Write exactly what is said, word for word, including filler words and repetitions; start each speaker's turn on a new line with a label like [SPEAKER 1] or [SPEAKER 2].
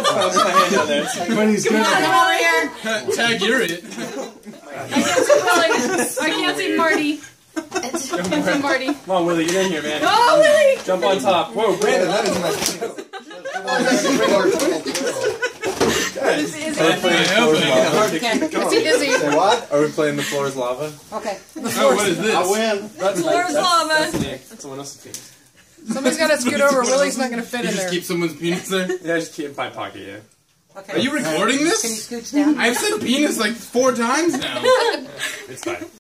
[SPEAKER 1] I'll put my hand down there.
[SPEAKER 2] But he's good.
[SPEAKER 3] Come over here.
[SPEAKER 4] Tag, you're it.
[SPEAKER 3] I can't see Willie. I can't see Marty. I can't see Marty.
[SPEAKER 1] Come on, Willie, get in here, man.
[SPEAKER 3] Oh, Willie!
[SPEAKER 1] Jump on top. Whoa, Brandon, that is my
[SPEAKER 3] Is, is he
[SPEAKER 1] Are we playing the floor is lava?
[SPEAKER 3] Okay. Is he, is he?
[SPEAKER 5] Say what?
[SPEAKER 1] Are we playing the floor is lava?
[SPEAKER 3] Okay.
[SPEAKER 4] Oh, what is this?
[SPEAKER 5] I win.
[SPEAKER 1] That's
[SPEAKER 3] Floor is lava.
[SPEAKER 1] That's Nick. That's someone else's penis.
[SPEAKER 3] Somebody's got to scoot over. Willie's not going to fit
[SPEAKER 4] You
[SPEAKER 3] in
[SPEAKER 4] just
[SPEAKER 3] there.
[SPEAKER 4] keep someone's penis there?
[SPEAKER 1] Yeah, just keep it in my pocket, yeah.
[SPEAKER 3] Okay.
[SPEAKER 4] Are you recording
[SPEAKER 3] Can you
[SPEAKER 4] this?
[SPEAKER 3] scooch down?
[SPEAKER 4] I've said penis like four times now.
[SPEAKER 1] It's fine.